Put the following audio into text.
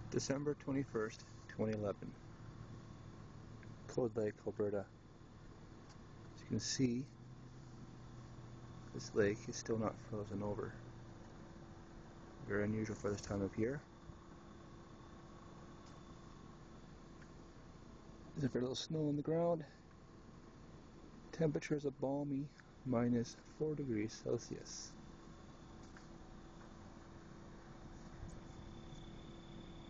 December 21st, 2011. Cold Lake, Alberta. As you can see, this lake is still not frozen over. Very unusual for this time of year. There's a very little snow on the ground. Temperature is a balmy -4 degrees Celsius.